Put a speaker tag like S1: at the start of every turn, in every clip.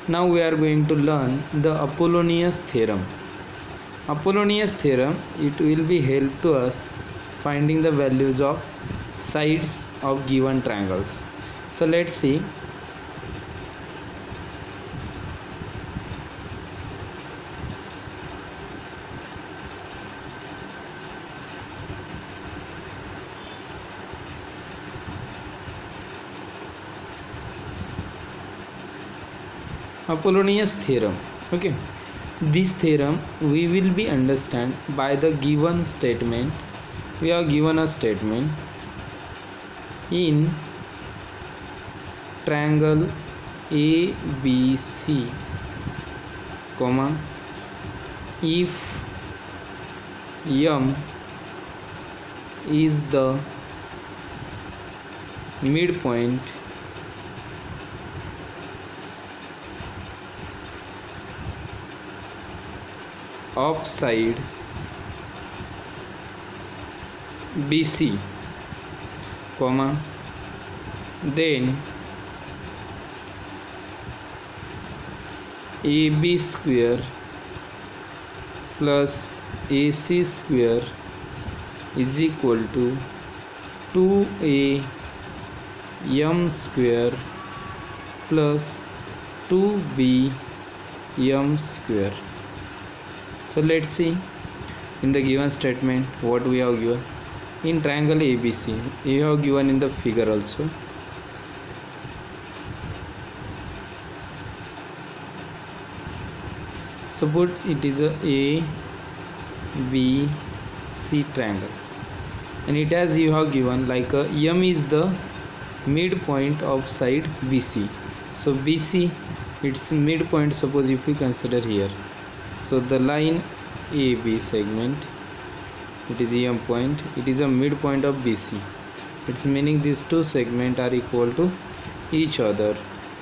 S1: Now we are going to learn the Apollonius theorem. Apollonius theorem, it will be help to us finding the values of sides of given triangles. So let's see. Apollonius theorem. Okay, this theorem we will be understand by the given statement. We are given a statement in triangle ABC, comma, if M is the midpoint of side BC, comma, then AB square plus AC square is equal to 2AM square plus 2BM square. So let's see in the given statement what we have given. In triangle ABC, you have given in the figure also. Suppose it is a ABC triangle, and it has you have given like a M is the midpoint of side BC. So BC, its midpoint, suppose if we consider here, so the line AB segment, it is EM point, it is a midpoint of BC. It's meaning these two segments are equal to each other.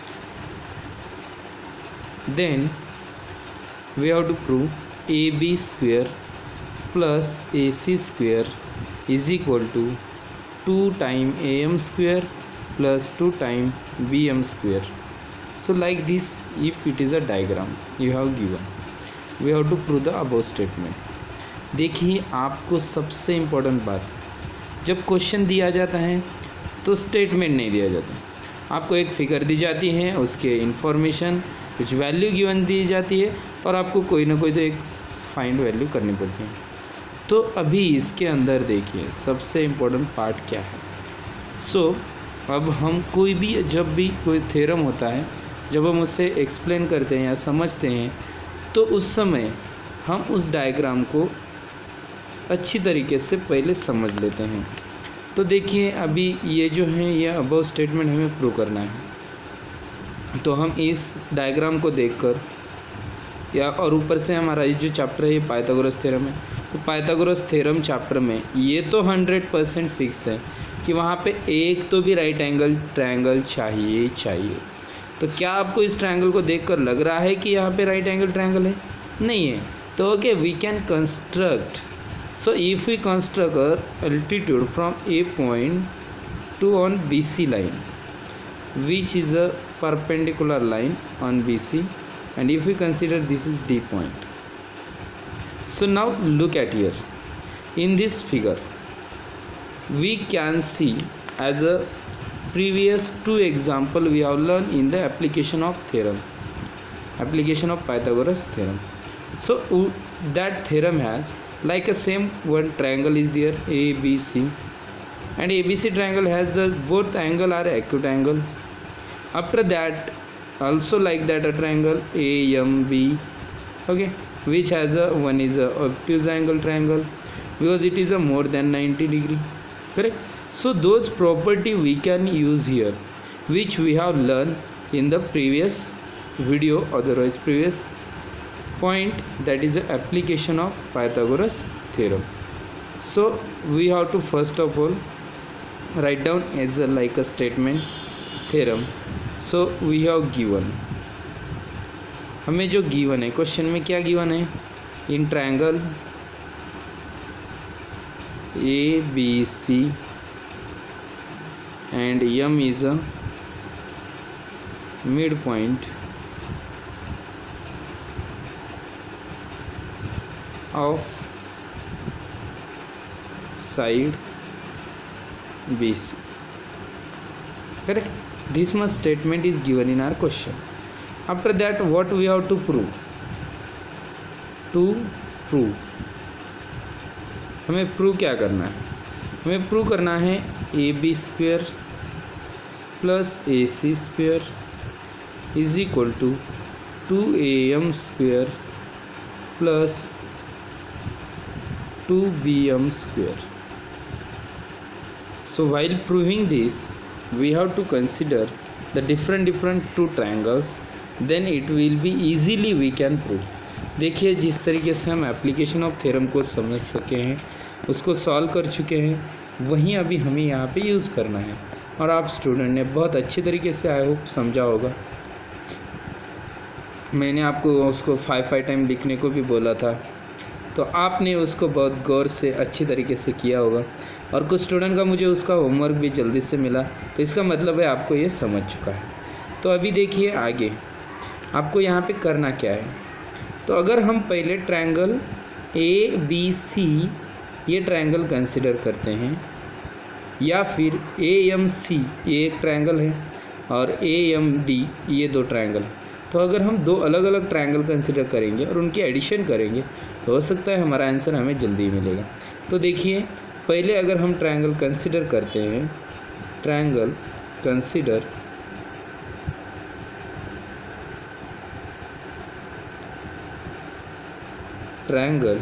S1: Then we have to prove AB square plus AC square is equal to 2 times AM square plus 2 times BM square. So like this, if it is a diagram you have given, we have to prove the above statement. देखिए, आपको सबसे important बात, जब question दिया जाता है तो statement नहीं दिया जाता, आपको एक फिगर दी जाती है, उसके इंफॉर्मेशन कुछ वैल्यू गिवन दी जाती है और आपको कोई ना कोई तो एक फाइंड वैल्यू करनी पड़ती है। तो अभी इसके अंदर देखिए सबसे इम्पोर्टेंट पार्ट क्या है। अब हम कोई भी जब भी कोई थ्योरम होता है, जब हम उसे एक्सप्लेन करते हैं या समझते हैं, तो उस समय हम उस डायग्राम को अच्छी तरीके से पहले समझ लेते हैं। तो देखिए अभी ये जो है ये अबव स्टेटमेंट हमें प्रूव करना है, तो हम इस डायग्राम को देखकर या और ऊपर से हमारा ये जो चैप्टर है ये पाइथागोरस थ्योरम है, तो पाइथागोरस थ्योरम चैप्टर में ये तो 100% फिक्स है कि वहाँ पे एक तो भी राइट एंगल ट्रायंगल चाहिए। तो क्या आपको इस ट्रायंगल को देखकर लग रहा है कि यहाँ पे राइट एंगल ट्रायंगल है? नहीं है। तो okay, we can construct. So if we construct a altitude from A point to on BC line, which is a perpendicular line on BC, and if we consider this is D point. So now look at here. In this figure, we can see as a previous two example we have learned in the application of theorem, application of Pythagoras theorem. So that theorem has like a same one triangle is there ABC, and ABC triangle has the both angle are acute angle. After that also like that a triangle AMB, okay, which has a one is a obtuse angle triangle because it is a more than 90 degree, correct? So those property we can use here, which we have learned in the previous video, otherwise previous point, that is the application of Pythagoras theorem. So we have to first of all write down as a like a statement theorem. So we have given, हमें जो given है question में क्या given है, in triangle ABC and M is a midpoint of side BC. Correct? This much statement is given in our question. After that, what we have to prove? हमें prove क्या करना है? हमें prove करना है AB square plus AC square is equal to 2AM square plus 2BM square. So while proving this, we have to consider the different two triangles, then it will be easily we can prove. देखिए जिस तरीके से हम application of theorem को समझ सके हैं, उसको सॉल्व कर चुके हैं, वहीं अभी हमें यहाँ पे यूज़ करना है। और आप स्टूडेंट ने बहुत अच्छी तरीके से आई होप समझा होगा। मैंने आपको उसको 5 टाइम लिखने को भी बोला था, तो आपने उसको बहुत गौर से अच्छी तरीके से किया होगा। और कुछ स्टूडेंट का मुझे उसका होमवर्क भी जल्दी से मिला, तो इसका मतलब है आपको ये समझ चुका है। तो अभी देखिए आगे आपको यहाँ पे करना क्या है। तो अगर हम पहले ट्रायंगल ABC ये ट्रायंगल कंसिडर करते हैं, या फिर AMC ये एक ट्रायंगल है और AMD ये दो ट्रायंगल है, तो अगर हम दो अलग अलग ट्रायंगल कंसिडर करेंगे और उनकी एडिशन करेंगे तो हो सकता है हमारा आंसर हमें जल्दी मिलेगा। तो देखिए पहले अगर हम ट्रायंगल कंसिडर करते हैं, ट्रायंगल कंसिडर ट्रायंगल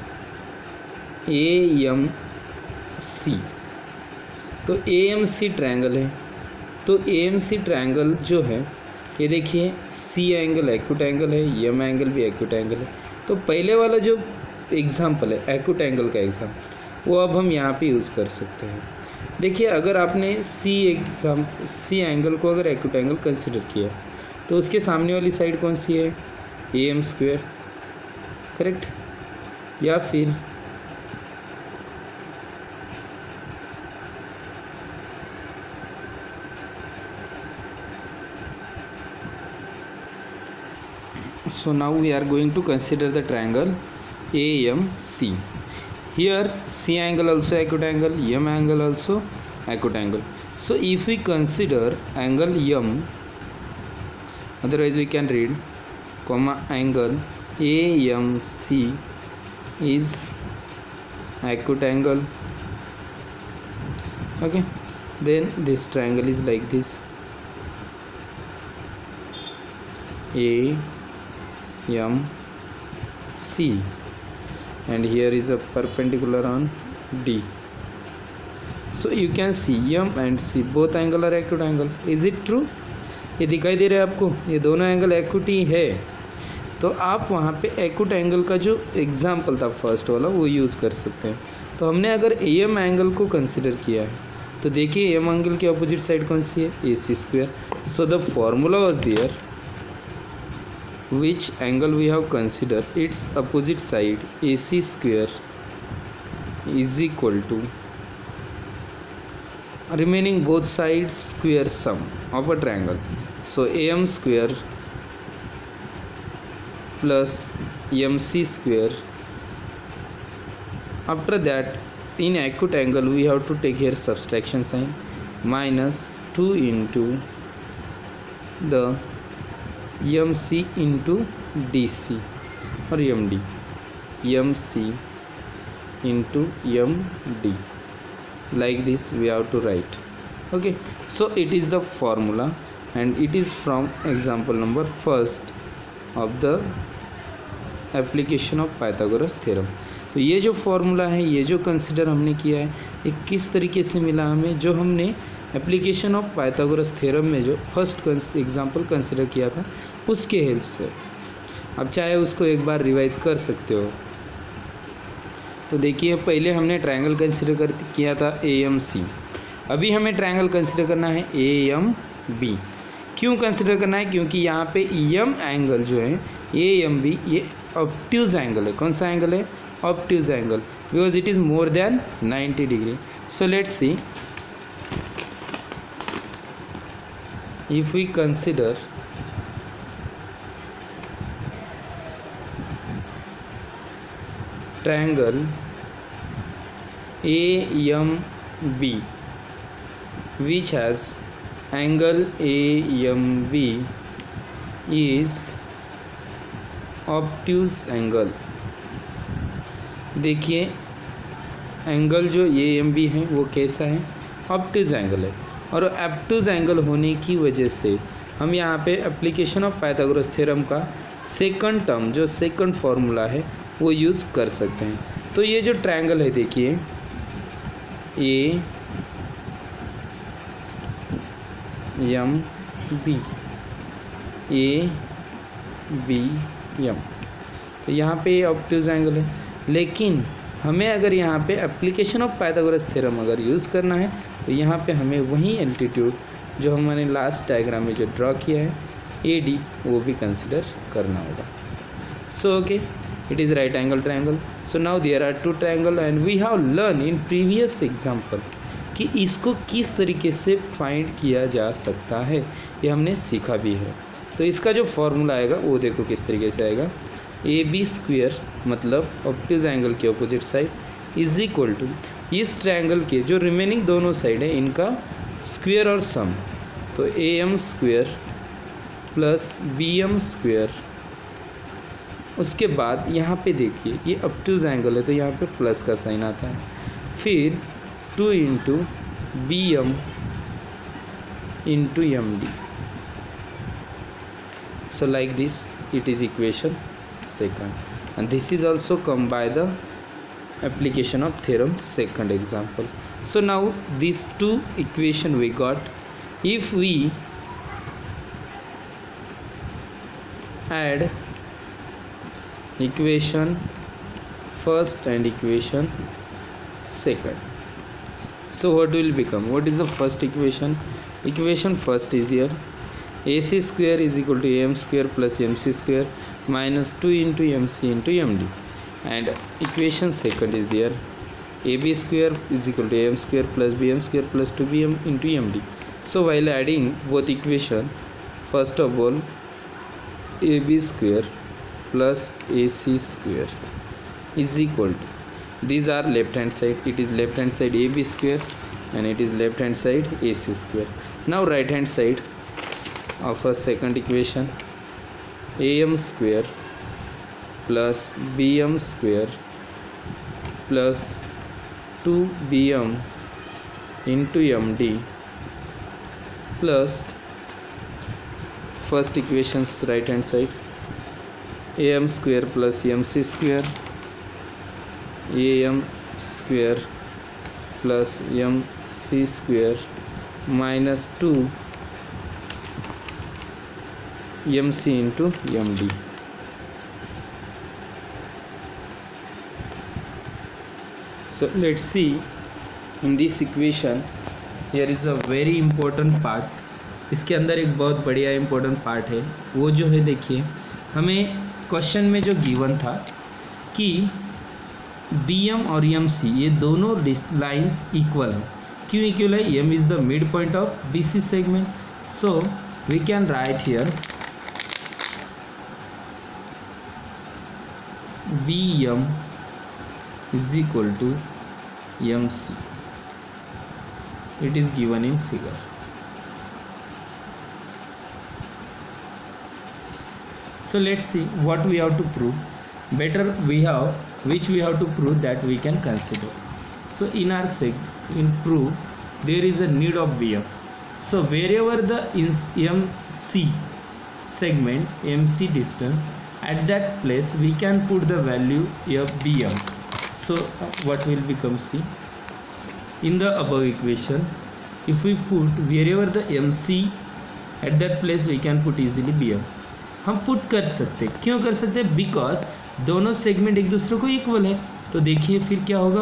S1: AMC, तो AMC ट्रायंगल है। तो AMC ट्रायंगल जो है ये देखिए C एंगल एक्यूट एंगल है, M एंगल भी एक्यूट एंगल है। तो पहले वाला जो एग्जाम्पल है एक्यूट एंगल का एग्जाम्पल, वो अब हम यहाँ पे यूज़ कर सकते हैं। देखिए अगर आपने C एंगल को अगर एक्यूट एंगल कंसिडर किया तो उसके सामने वाली साइड कौन सी है? AM square, correct? या फिर so now we are going to consider the triangle AMC. Here C angle also acute angle, M angle also acute angle. So if we consider angle M, otherwise we can read comma angle AMC is acute angle. Okay, then this triangle is like this, AMC, and here is a perpendicular on D. So you can see M and C both angle are acute angle. Is it true? ये दिखाई दे रहा है आपको, ये दोनों angle acute ही है। तो आप वहाँ पे एक्यूट एंगल का जो एग्जाम्पल था फर्स्ट वाला वो यूज़ कर सकते हैं। तो हमने अगर AM एंगल को कंसिडर किया है तो देखिए AM एंगल की अपोजिट साइड कौन सी है? AC स्क्वेयर। So the formula was there, which angle we have considered, its opposite side AC square is equal to remaining both sides square sum of a triangle. So AM square plus MC square. After that in acute angle we have to take here subtraction sign, minus 2 into the MC into DC or MD, MC into MD, like this we have to write. Okay, so it is the formula and it is from example number first of the application of Pythagoras theorem. तो ये जो formula है, ये जो consider हमने किया है, ये किस तरीके से मिला हमें? जो हमने एप्लीकेशन ऑफ पाइथागोरस थ्योरम में जो फर्स्ट एग्जांपल कंसिडर किया था उसके हेल्प से। अब चाहे उसको एक बार रिवाइज कर सकते हो। तो देखिए पहले हमने ट्रायंगल कंसिडर किया था AMC, अभी हमें ट्रायंगल कंसिडर करना है AMB। क्यों कंसिडर करना है? क्योंकि यहाँ पे M एंगल जो है AMB ये ऑब्ट्यूज एंगल है। कौन सा एंगल है? Obtuse angle, because it is more than 90 degree. So let's see, if we consider triangle AMB which has angle AMB is obtuse angle। देखिए एंगल जो AMB है वो कैसा है, ऑब्ट्यूज एंगल है, और ऑब्ट्यूज एंगल होने की वजह से हम यहाँ पे एप्लीकेशन ऑफ पाइथागोरस थ्योरम का सेकंड टर्म जो सेकंड फार्मूला है वो यूज़ कर सकते हैं। तो ये जो ट्रायंगल है देखिए ABM, तो यहाँ पे ऑब्ट्यूज एंगल है, लेकिन हमें अगर यहाँ पे एप्लीकेशन ऑफ पाइथागोरस थ्योरम अगर यूज़ करना है तो यहाँ पे हमें वही एल्टीट्यूड जो हमने लास्ट डायग्राम में जो ड्रॉ किया है AD वो भी कंसिडर करना होगा। So okay, it is right angle triangle. So now there are two triangle and we have learned in previous example कि इसको किस तरीके से फाइंड किया जा सकता है, ये हमने सीखा भी है। तो इसका जो फॉर्मूला आएगा वो देखो किस तरीके से आएगा, AB² मतलब ऑब्ट्यूज एंगल के opposite side is equal to इस ट्रायंगल के जो रिमेनिंग दोनों साइड है इनका स्क्वायर और सम, तो AM² प्लस BM²। उसके बाद यहाँ पे देखिए ये ऑब्ट्यूज एंगल है तो यहाँ पे प्लस का साइन आता है, फिर 2 into BM into MD। So like this it is equation second, and this is also come by the application of theorem second example. So now these two equation we got, if we add equation first and equation second, so what will become, what is the first equation? Equation first is there AC² is equal to AM² plus MC² minus 2 into MC into MD, and equation second is there AB² is equal to AM² plus BM² plus 2BM into MD. So while adding both equation, first of all AB² plus AC² is equal to, these are left hand side, it is left hand side AB² and it is left hand side AC². Now right hand side of a second equation, AM² plus BM² plus 2BM into MD plus first equation's right hand side AM² plus MC², AM² plus MC² minus 2 MC into MD. So let's see in this equation, here is a very important part, इसके अंदर एक बहुत बढ़िया important part है, वो जो है देखिए हमें क्वेश्चन में जो गिवन था कि BM और MC ये दोनों लाइंस इक्वल है, क्यों इक्वल है, M is the mid point of BC segment, so we can write here BM is equal to MC, it is given in figure. So let's see what we have to prove. Better we have, which we have to prove that we can consider. So in our in proof there is a need of BM. So wherever the MC segment, MC distance, at that place we can put the value of BM. So what will become, C in the above equation, if we put wherever the MC, at that place we can put easily BM. हम put कर सकते, क्यों कर सकते हैं, because दोनों segment एक दूसरे को इक्वल है। तो देखिए फिर क्या होगा,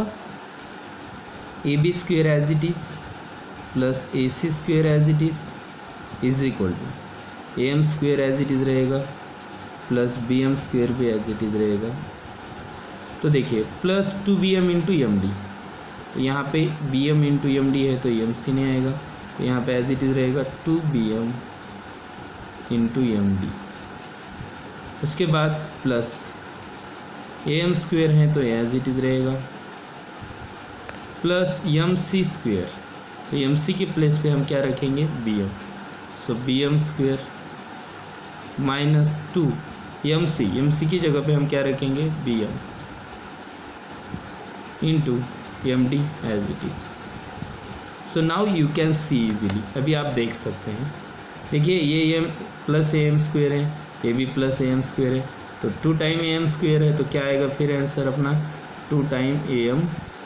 S1: AB² as it is plus AC² as it is equal to AM² as it is रहेगा प्लस BM² भी एज इट इज़ रहेगा। तो देखिए प्लस 2BM इंटू MD, तो यहाँ पे BM इंटू MD है तो MC नहीं आएगा, तो यहाँ पे एज इट इज़ रहेगा 2BM इंटू MD। उसके बाद प्लस AM स्क्वेयर है तो एज इट इज़ रहेगा, प्लस MC स्क्वेयर, तो MC के प्लेस पे हम क्या रखेंगे BM, सो BM स्क्वेयर माइनस 2 MC की जगह पे हम क्या रखेंगे BM into MD as it is. So now you can see easily, अभी आप देख सकते हैं, देखिए ये AM प्लस AM स्क्वेयर है, ये भी प्लस AM स्क्वेयर है, तो 2 टाइम AM स्क्वेयर है, तो क्या आएगा फिर आंसर अपना 2 टाइम AM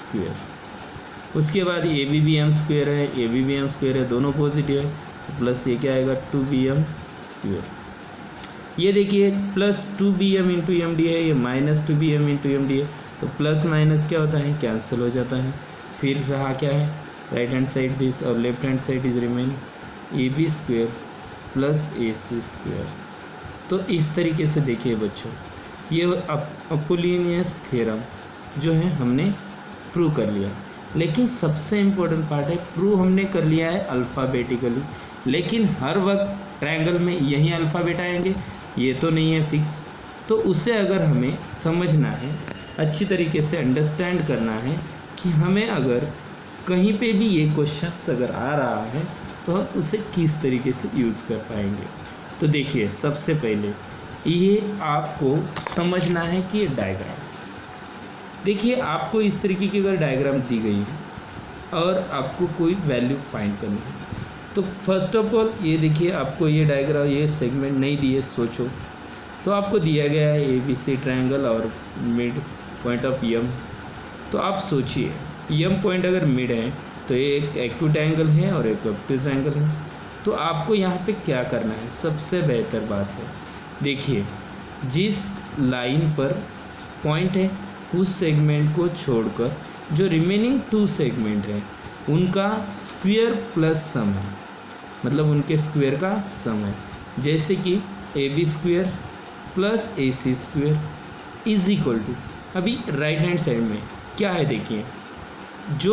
S1: स्क्वेयर। उसके बाद ये भी M स्क्वेयर है, ये भी M स्क्वेयर है, दोनों पॉजिटिव है, तो प्लस ये क्या आएगा 2BM स्क्वेयर। ये देखिए प्लस 2BM इंटू MD है, ये माइनस 2BM इंटू MD है, तो प्लस माइनस क्या होता है कैंसिल हो जाता है। फिर रहा क्या है राइट हैंड साइड दिस और left hand side is remain AB square plus AC square. तो इस तरीके से देखिए बच्चों, ये अपोलिनियस थ्योरम जो है हमने प्रूव कर लिया, लेकिन सबसे इम्पोर्टेंट पार्ट है प्रूव हमने कर लिया है अल्फ़ाबेटिकली, लेकिन हर वक्त ट्रायंगल में यही अल्फ़ाबेट आएंगे ये तो नहीं है फिक्स। तो उसे अगर हमें समझना है, अच्छी तरीके से अंडरस्टैंड करना है कि हमें अगर कहीं पे भी ये क्वेश्चन अगर आ रहा है तो हम उसे किस तरीके से यूज़ कर पाएंगे। तो देखिए सबसे पहले ये आपको समझना है कि ये डायग्राम, देखिए आपको इस तरीके की अगर डायग्राम दी गई है और आपको कोई वैल्यू फाइंड करनी है, तो फर्स्ट ऑफ ऑल ये देखिए आपको ये डायग्राम ये सेगमेंट नहीं दिए, सोचो तो आपको दिया गया है ABC ट्रायंगल और मिड पॉइंट ऑफ M। तो आप सोचिए M पॉइंट अगर मिड है तो ये एक एक्यूट एंगल है और एक ऑब्टूज एंगल है, तो आपको यहाँ पे क्या करना है, सबसे बेहतर बात है देखिए जिस लाइन पर पॉइंट है उस सेगमेंट को छोड़कर जो रिमेनिंग 2 सेगमेंट है उनका स्क्वायर प्लस सम है, मतलब उनके स्क्वायर का सम है, जैसे कि AB square plus AC square is equal to, अभी राइट हैंड साइड में क्या है देखिए जो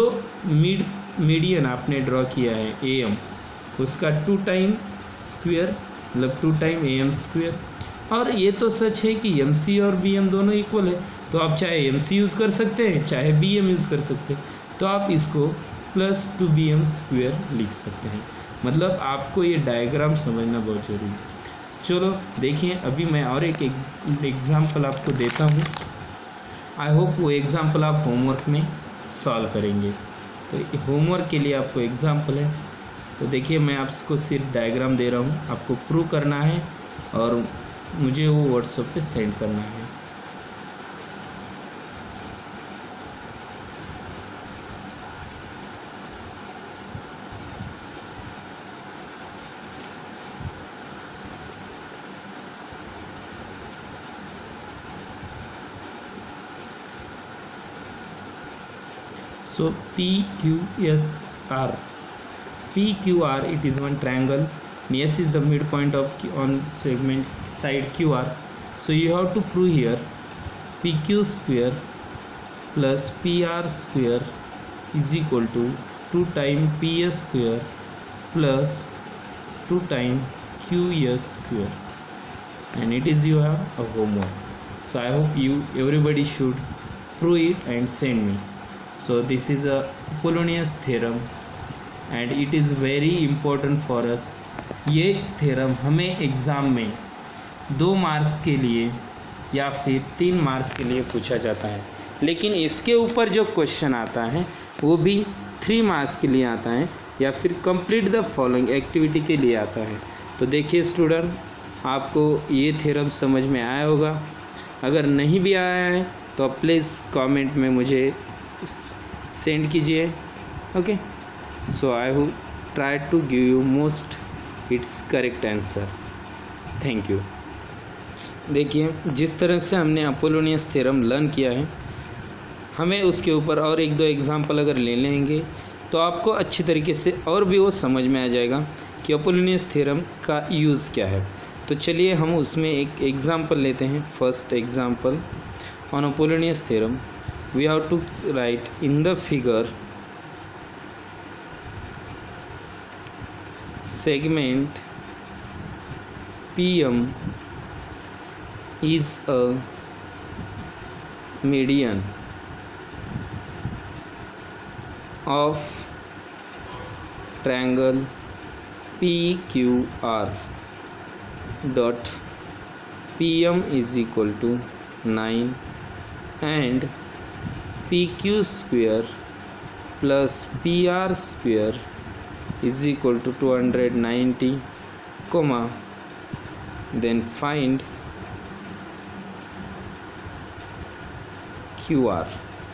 S1: मीडियन आपने ड्रॉ किया है AM उसका 2 टाइम स्क्वायर मतलब 2 टाइम AM स्क्वायर, और ये तो सच है कि MC और BM दोनों इक्वल है, तो आप चाहे MC यूज़ कर सकते हैं चाहे BM यूज़ कर सकते हैं, तो आप इसको प्लस 2BM स्क्वायर लिख सकते हैं। मतलब आपको ये डायग्राम समझना बहुत जरूरी है। चलो देखिए अभी मैं और एक एग्जाम्पल आपको देता हूँ, आई होप वो एग्ज़ाम्पल आप होमवर्क में सॉल्व करेंगे। तो होमवर्क के लिए आपको एग्ज़ाम्पल है, तो देखिए मैं आपको सिर्फ डायग्राम दे रहा हूँ, आपको प्रूव करना है और मुझे वो व्हाट्सएप पे सेंड करना है। So PQR, it is one triangle and S is the midpoint of on segment side QR. So you have to prove here PQ square plus PR square is equal to 2 times PS square plus 2 times QS square, and it is you have a homework. So I hope everybody should prove it and send me. So this is a Apollonius theorem and it is very important for us. ये theorem हमें exam में 2 marks के लिए या फिर 3 marks के लिए पूछा जाता है, लेकिन इसके ऊपर जो क्वेश्चन आता है वो भी 3 मार्क्स के लिए आता है या फिर कंप्लीट द फॉलोइंग एक्टिविटी के लिए आता है। तो देखिए स्टूडेंट आपको ये थ्योरम समझ में आया होगा, अगर नहीं भी आया है तो प्लीज़ कमेंट में मुझे सेंड कीजिए। Okay, so I will try to give you most its correct answer. Thank you. देखिए जिस तरह से हमने अपोलोनियस थ्योरम लर्न किया है, हमें उसके ऊपर और 1-2 एग्जांपल अगर ले लेंगे तो आपको अच्छी तरीके से और भी वो समझ में आ जाएगा कि अपोलोनियस थ्योरम का यूज़ क्या है। तो चलिए हम उसमें एक एग्जांपल लेते हैं। First example on Apollonius theorem, we have to write in the figure segment PM is a median of triangle PQR dot PM is equal to 9 and PQ square plus PR square is equal to 290, comma, then find QR,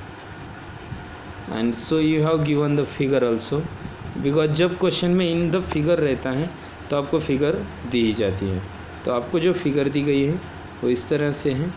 S1: and so you have given the figure also, because जब question में in the figure रहता है तो आपको figure दी ही जाती है। तो आपको जो फिगर दी गई है वो इस तरह से है।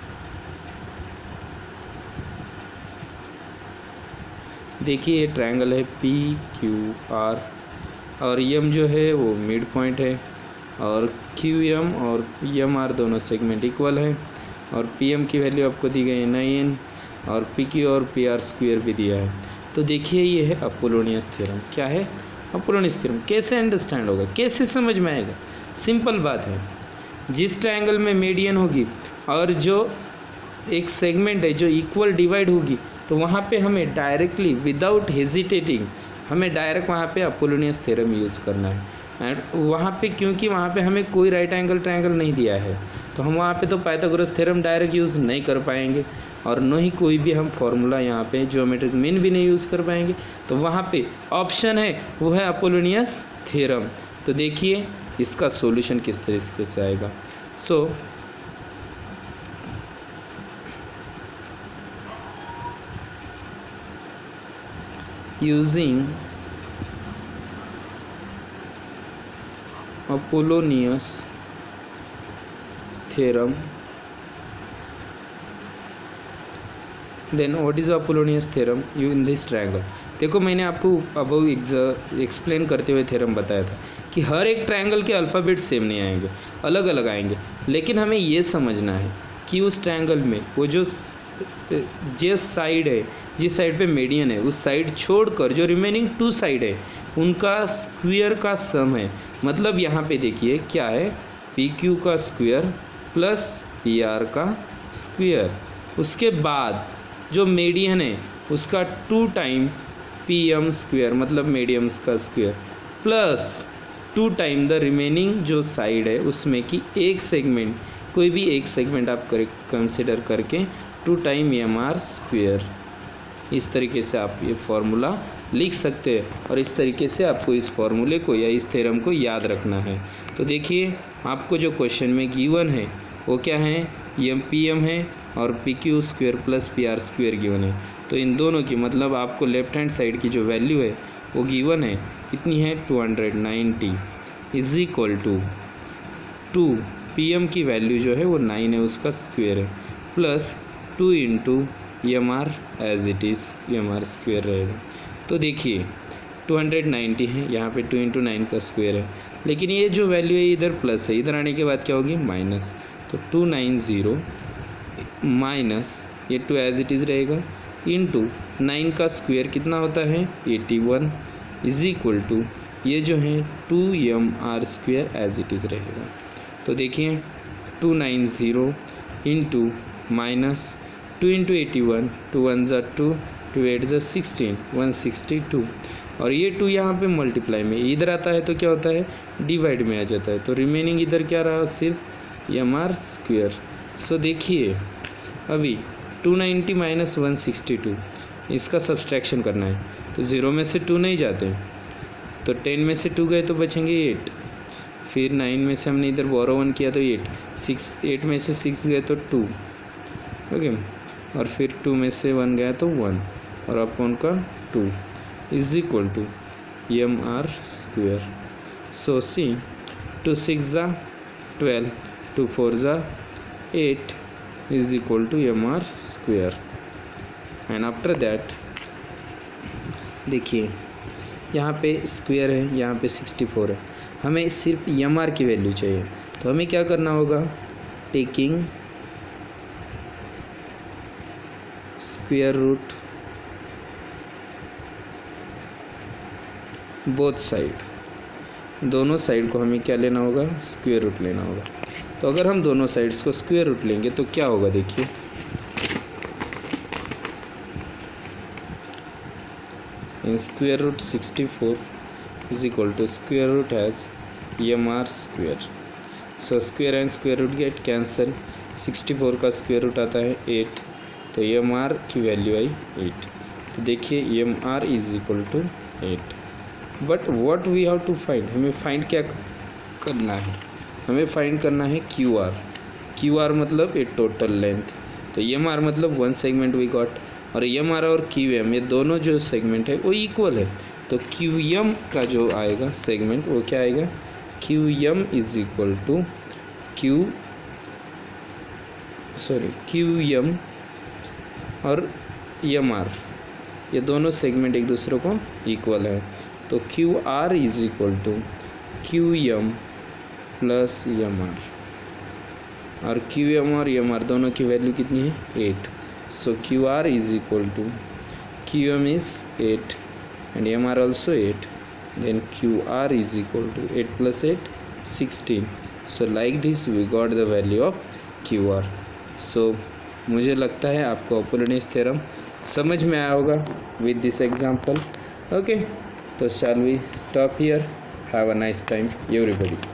S1: देखिए ये ट्रायंगल है PQR और M जो है वो मिड पॉइंट है और QM और MR दोनों सेगमेंट इक्वल है और PM की वैल्यू आपको दी गई है 9 और PQ और PR स्क्वायर भी दिया है। तो देखिए ये है अपोलोनियस थ्योरम। क्या है? Apollonius theorem. कैसे अंडरस्टैंड होगा, कैसे समझ में आएगा? सिंपल बात है, जिस ट्रायंगल में मीडियन होगी और जो एक सेगमेंट है जो इक्वल डिवाइड होगी तो वहाँ पे हमें डायरेक्टली विदाउट हेजिटेटिंग हमें डायरेक्ट वहाँ पे अपोलोनियस थ्योरम यूज़ करना है। एंड वहाँ पे क्योंकि वहाँ पे हमें कोई राइट एंगल ट्रायंगल नहीं दिया है तो हम वहाँ पे तो पाइथागोरस थ्योरम डायरेक्ट यूज़ नहीं कर पाएंगे और न ही कोई भी हम फॉर्मूला यहाँ पे ज्योमेट्रिक मीन भी नहीं यूज़ कर पाएंगे। तो वहाँ पे ऑप्शन है वो है अपोलोनियस थ्योरम। तो देखिए इसका सॉल्यूशन किस तरीके से आएगा। सो using Apollonius theorem, then what is Apollonius theorem in this triangle? देखो मैंने आपको अबव एक्सप्लेन करते हुए थ्योरम बताया था कि हर एक ट्रायंगल के अल्फ़ाबेट सेम नहीं आएंगे, अलग अलग आएंगे, लेकिन हमें ये समझना है कि उस ट्रायंगल में वो जो साइड है, जिस साइड पे मीडियन है उस साइड छोड़कर जो रिमेनिंग 2 साइड है उनका स्क्वायर का सम है। मतलब यहाँ पे देखिए क्या है, PQ का स्क्वायर प्लस PR का स्क्वायर, उसके बाद जो मीडियन है उसका 2 टाइम PM स्क्वायर मतलब मीडियम्स का square plus 2 time the remaining जो साइड है उसमें की एक सेगमेंट, कोई भी एक सेगमेंट आप कंसिडर करके 2 टाइम MR स्क्वायर। इस तरीके से आप ये फॉर्मूला लिख सकते हैं और इस तरीके से आपको इस फॉर्मूले को या इस थ्योरम को याद रखना है। तो देखिए आपको जो क्वेश्चन में गिवन है वो क्या है, PM है और PQ square plus PR square given है। तो इन दोनों की मतलब आपको लेफ्ट हैंड साइड की जो वैल्यू है वो गिवन है, कितनी है 290 इज इक्वल टू 2 PM की वैल्यू जो है वो 9 है उसका स्क्वायर है प्लस 2 into MR as it is MR square रहेगा। तो देखिए 290 है, यहाँ पे 2 इंटू 9 का स्क्वायर है, लेकिन ये जो वैल्यू है इधर प्लस है, इधर आने के बाद क्या होगी माइनस। तो 290 माइनस ये 2 एज इट इज़ रहेगा इंटू 9 का स्क्वायर कितना होता है 81 इज इक्वल टू ये जो है 2MR square as it is रहेगा। तो देखिए 290 इंटू माइनस 2 इंटू 81, 2 1 ज़ा 2, 2 8 ज़ा 16, 162 और ये 2 यहाँ पे मल्टीप्लाई में इधर आता है तो क्या होता है डिवाइड में आ जाता है। तो रिमेनिंग इधर क्या रहा सिर्फ MR स्क्वायर। सो देखिए अभी 290 माइनस 162 इसका सब्सट्रैक्शन करना है तो 0 में से 2 नहीं जाते, तो 10 में से 2 गए तो बचेंगे 8, फिर 9 में से हमने इधर बोरो 1 किया तो 8 में से 6 गए तो 2, ओके, और फिर 2 में से 1 गया तो 1 और अपॉन का 2 is equal to MR square. So see 2 6 ज़ा 12, 2 4 ज़ा 8 is equal to MR square. And after that देखिए यहाँ पे स्क्वायर है, यहाँ पे 64 है, हमें सिर्फ MR की वैल्यू चाहिए। तो हमें क्या करना होगा, taking square root both side, दोनों साइड को हमें क्या लेना होगा स्क्वायर रूट लेना होगा। तो अगर हम दोनों साइड्स को स्क्वायर रूट लेंगे तो क्या होगा देखिए then square root 64 is equal to square root as mr square. So square and square root get cancel. 64 का स्क्वायर रूट आता है 8, तो mr की वैल्यू आई 8. तो देखिए mr is equal to 8. But what we have to find, हमें find क्या करना है, हमें फाइंड करना है QR मतलब ए टोटल लेंथ. तो mr मतलब वन सेगमेंट वी गॉट, और mr और qm ये दोनों जो सेगमेंट है वो इक्वल है. तो qm का जो आएगा सेगमेंट वो क्या आएगा, qm is equal to qm और mr ये दोनों सेगमेंट एक दूसरे को इक्वल है. तो QR is equal to qm plus mr, और qm और mr दोनों की वैल्यू कितनी है 8. So QR is equal to qm is 8 and mr also 8, then QR is equal to 8 plus 8 16. So like this we got the value of QR. So मुझे लगता है आपको अपोलोनियस थ्योरम समझ में आया होगा with this example. Okay, तो shall we stop here? Have a nice time everybody.